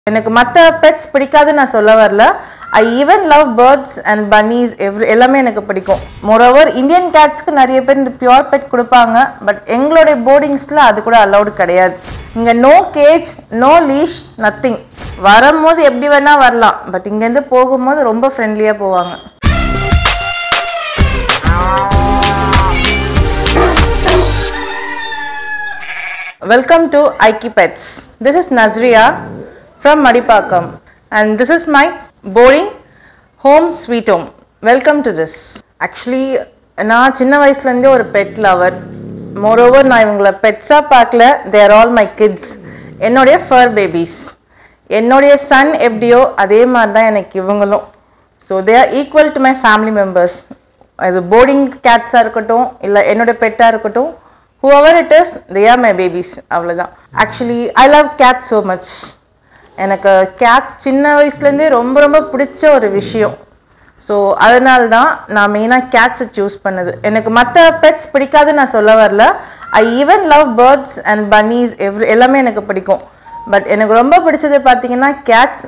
எனக்கு மற்ற பெட்ஸ் பிடிக்காதுன்னு நான் சொல்ல வரல. I even love birds and bunnies எல்லாமே எனக்கு பிடிக்கும். மோரோவர் இந்தியன் கேட்ஸ்க்கு நிறைய பேர் இந்த பியூர் பெட் கொடுப்பாங்க. பட் எங்களுடைய போர்டிங்ஸில் அது கூட அலௌடு கிடையாது. இங்கே no cage, no leash, nothing. வரும்போது எப்படி வேணால் வரலாம். பட் இங்கேருந்து போகும்போது ரொம்ப ஃப்ரெண்ட்லியாக போவாங்க. Welcome to Aiki Pets. This is Nazriya from Madipakam and this is my boarding home sweet home. Welcome to this. Actually நான் சின்ன வயசுல இருந்தே ஒரு பெட் லவர். Moreover நான் இவங்கள பெட்ஸா பார்க்கல. They are all my kids. என்னோட fur babies. என்னோட சன் எப்படியோ அதே மாதிரி தான் எனக்கு இவங்களும். So they are equal to my family members. அது போர்டிங் கேட்ஸா இருக்கட்டும் இல்ல என்னோட பெட்டா இருக்கட்டும், whoever it is, they are my babies. அவ்வளவுதான். Actually I love cats so much. எனக்கு கேட்ஸ் சின்ன வயசுலேருந்தே ரொம்ப ரொம்ப பிடிச்ச ஒரு விஷயம். ஸோ அதனால தான் நான் மெயினாக கேட்ஸை சூஸ் பண்ணது. எனக்கு மற்ற பெட்ஸ் பிடிக்காதுன்னு நான் சொல்ல வரல. I even love birds and bunnies எல்லாமே எனக்கு பிடிக்கும். பட் எனக்கு ரொம்ப பிடிச்சது பார்த்தீங்கன்னா கேட்ஸ்.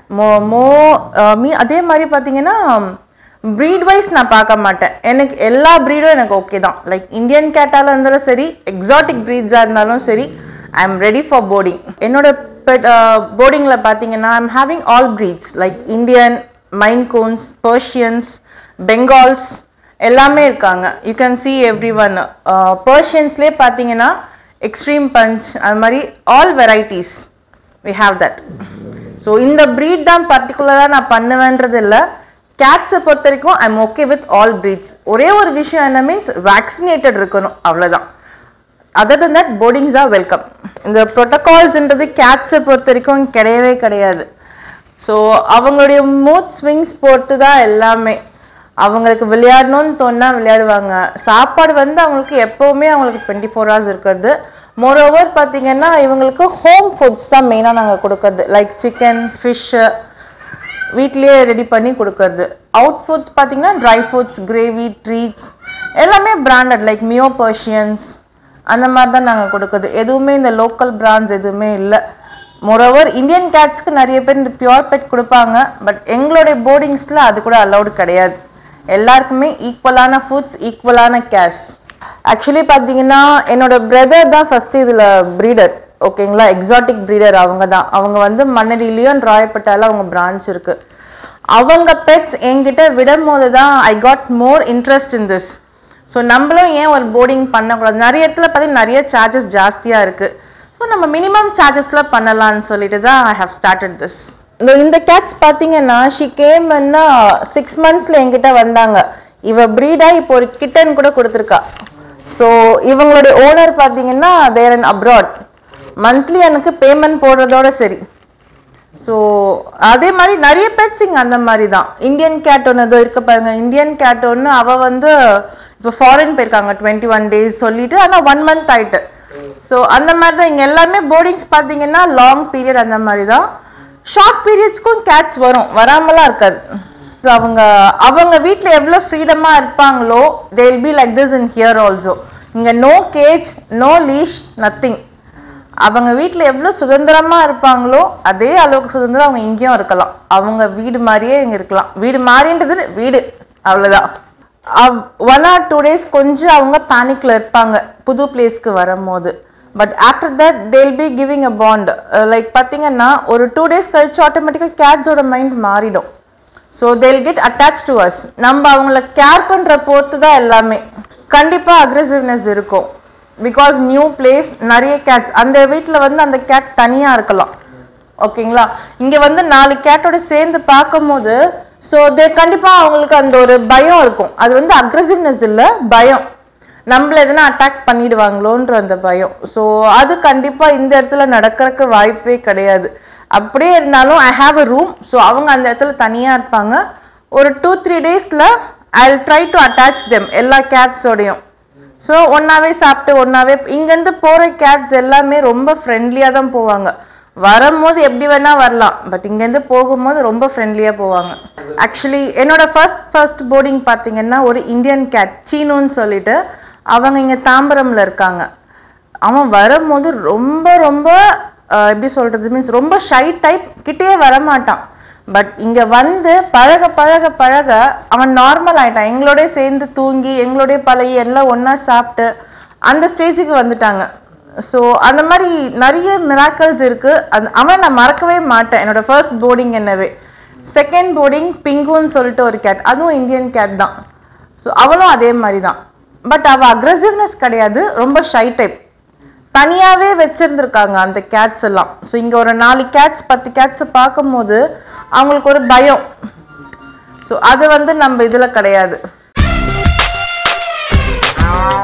அதே மாதிரி பார்த்தீங்கன்னா ப்ரீட் வைஸ் நான் பார்க்க மாட்டேன். எனக்கு எல்லா ப்ரீடும் எனக்கு ஓகே தான். லைக் இந்தியன் கேட்டால இருந்தாலும் சரி, எக்ஸாட்டிக் ப்ரீட்ஸாக இருந்தாலும் சரி, I am ready for boarding. என்னோட போர்டிங்கில் பார்த்தீங்கன்னா I am having all breeds like Indian, Maine Coons, Persians, Bengals எல்லாமே இருக்காங்க. You can see every one. பர்ஷியன்ஸ்லேயே பார்த்தீங்கன்னா எக்ஸ்ட்ரீம் பஞ்ச், அது மாதிரி all varieties we have that. So இந்த ப்ரீட் தான் பர்டிகுலராக நான் பண்ணுவேன்றது இல்லை. கேட்ஸை பொறுத்த வரைக்கும் I am okay with all breeds. ஒரே ஒரு விஷயம் என்ன மீன்ஸ் வேக்சினேட்டட் இருக்கணும், அவ்வளோதான். Other than that boardings R welcome. இந்த ப்ரோட்டோகால்ஸ்ன்றது கேட்ஸை பொறுத்த வரைக்கும் கிடையவே கிடையாது. ஸோ அவங்களுடைய மூட் ஸ்விங்ஸ் பொறுத்து தான் எல்லாமே. அவங்களுக்கு விளையாடணும்னு தோணுனா விளையாடுவாங்க. சாப்பாடு அவங்களுக்கு எப்போவுமே அவங்களுக்கு 24 hours இருக்கிறது. மோரோவர் பார்த்தீங்கன்னா இவங்களுக்கு ஹோம் ஃபுட்ஸ் தான் மெயினாக நாங்கள் கொடுக்கறது. லைக் சிக்கன், ஃபிஷ்ஷு வீட்லேயே ரெடி பண்ணி கொடுக்கறது. அவுட் ஃபுட்ஸ் பார்த்தீங்கன்னா ட்ரை ஃபுட்ஸ், கிரேவி, ட்ரீட்ஸ் எல்லாமே பிராண்டட் லைக் மியோ பர்ஷியன்ஸ் அந்த மாதிரி தான் நாங்கள் கொடுக்குறது. எதுவுமே இந்த லோக்கல் பிராண்ட்ஸ் எதுவுமே இல்லை. மோரோவர் இந்தியன் கேட்ஸ்க்கு நிறைய பேர் இந்த பியூர் பெட் கொடுப்பாங்க. பட் எங்களுடைய போர்டிங்ஸில் அது கூட அலௌடு கிடையாது. எல்லாருக்குமே ஈக்குவலான ஃபுட்ஸ், ஈக்குவலான கேஷ். ஆக்சுவலி பார்த்தீங்கன்னா என்னோட பிரதர் தான் ஃபர்ஸ்ட் இதில் ப்ரீடர். ஓகேங்களா, எக்ஸாட்டிக் ப்ரீடர் அவங்க தான். அவங்க மண்ணடியிலையும் ராயப்பட்டால அவங்க பிரான்ச் இருக்கு. அவங்க பெட்ஸ் என்கிட்ட விடும் போது தான் I got more interest in this. So நம்மளும் ஏன் ஒரு போர்டிங் பண்ணக்கூடாது? நிறைய இடத்துல பார்த்தீங்கன்னா நிறைய சார்ஜஸ் ஜாஸ்தியாக இருக்கு. ஸோ நம்ம மினிமம் சார்ஜஸில் பண்ணலான்னு சொல்லிட்டு தான் ஐ ஹவ் ஸ்டார்டட் திஸ். இந்த கேட்ஸ் பார்த்தீங்கன்னா ஷி கேம் 6 months என்கிட்ட வந்தாங்க. இவ ப்ரீடாக இப்போ ஒரு கிட்டன் கூட கொடுத்துருக்கா. ஸோ இவங்களுடைய ஓனர் பார்த்தீங்கன்னா தேர் இன் அப்ராட். மந்த்லி எனக்கு பேமெண்ட் போடுறதோட சரி. ஸோ அதே மாதிரி நிறைய பெட்ஸ் இங்கே அந்த மாதிரி தான். இந்தியன் கேட் ஒன்று இருக்க பாருங்க. இந்தியன் கேட் ஒன்று அவ இப்போ ஃபாரின் போயிருக்காங்க 21 days சொல்லிட்டு, ஆனால் 1 month ஆயிட்டு. ஸோ அந்த மாதிரி தான் இங்கே எல்லாமே போர்டிங்ஸ் பார்த்தீங்கன்னா லாங் பீரியட் அந்த மாதிரி தான். ஷார்ட் பீரியட்ஸ்க்கும் கேட்ஸ் வரும், வராமலாம் இருக்காது. ஸோ அவங்க வீட்டில் எவ்வளோ ஃப்ரீடமாக இருப்பாங்களோ they will be like this in here also. இங்கே no cage, no leash, nothing. அவங்க வீட்டில் எவ்வளோ சுதந்திரமாக இருப்பாங்களோ அதே அளவுக்கு சுதந்திரம் அவங்க இங்கேயும் இருக்கலாம். அவங்க வீடு மாதிரியே இங்கே இருக்கலாம். வீடு மாதிரின்றது வீடு, அவ்வளோதான். 1 or 2 days கொஞ்சம் அவங்க பேனிக்கில் இருப்பாங்க புது பிளேஸ்க்கு வரும்போது. But after that they'll be giving a bond. Like பார்த்தீங்கன்னா ஒரு 2 days கழிச்சு ஆட்டோமேட்டிக்காக கேட்ஸோட மைண்ட் மாறிடும். So they'll get attach to us. நம்ம அவங்கள கேர் பண்ணுற பொறுத்து தான் எல்லாமே. கண்டிப்பாக அக்ரெசிவ்னஸ் இருக்கும். பிகாஸ் நியூ பிளேஸ், நிறைய கேட்ஸ். அந்த வீட்டில் அந்த கேட் தனியாக இருக்கலாம். ஓகேங்களா, இங்கே 4 கேட்டோட சேர்ந்து பார்க்கும்போது ஸோ கண்டிப்பாக அவங்களுக்கு அந்த ஒரு பயம் இருக்கும். அது அக்ரெசிவ்னஸ் இல்லை, பயம். நம்மள எதுனா அட்டாக் பண்ணிடுவாங்களோன்ற அந்த பயம். ஸோ அது கண்டிப்பாக இந்த இடத்துல நடக்கிறதுக்கு வாய்ப்பே கிடையாது. அப்படியே இருந்தாலும் I have a room. So அவங்க அந்த இடத்துல தனியாக இருப்பாங்க. ஒரு 2-3 daysல I will try to attach them எல்லா கேட்ஸோடையும். ஸோ ஒன்றாவே சாப்பிட்டு ஒன்றாவே இங்கேருந்து போகிற கேட்ஸ் எல்லாமே ரொம்ப ஃப்ரெண்ட்லியாக தான் போவாங்க. வரும்போது எப்படி வேணால் வரலாம். பட் இங்கேருந்து போகும்போது ரொம்ப ஃப்ரெண்ட்லியாக போவாங்க. ஆக்சுவலி என்னோட ஃபர்ஸ்ட் போர்டிங் பார்த்தீங்கன்னா ஒரு இந்தியன் கேட் சீனுன்னு சொல்லிட்டு அவங்க இங்கே தாம்பரமில் இருக்காங்க. அவன் வரும்போது ரொம்ப ரொம்ப எப்படி சொல்கிறது, மீன்ஸ் ரொம்ப ஷை டைப், கிட்டே வரமாட்டான். பட் இங்கே வந்து பழக பழக பழக அவன் நார்மல் ஆகிட்டான். எங்களோடய சேர்ந்து தூங்கி எங்களோடைய பழகி எல்லாம் ஒன்றா சாப்பிட்டு அந்த ஸ்டேஜுக்கு வந்துட்டாங்க. ஸோ அந்த மாதிரி நிறைய மிராக்கல்ஸ் இருக்குது. அவன் நான் மறக்கவே மாட்டேன். என்னோடய ஃபர்ஸ்ட் போர்டிங் என்னவே. செகண்ட் போர்டிங் பிங்குன்னு சொல்லிட்டு ஒரு கேட், அதுவும் இந்தியன் கேட் தான். ஸோ அவளும் அதே மாதிரி தான். பட் அவள் அக்ரெசிவ்னஸ் கிடையாது, ரொம்ப ஷை டைப். தனியாகவே வச்சுருந்துருக்காங்க அந்த கேட்ஸ் எல்லாம். ஸோ இங்கே ஒரு 4 கேட்ஸ் 10 கேட்ஸை பார்க்கும்போது அவங்களுக்கு ஒரு பயம். ஸோ அது வந்து நம்ம இதில் கிடையாது.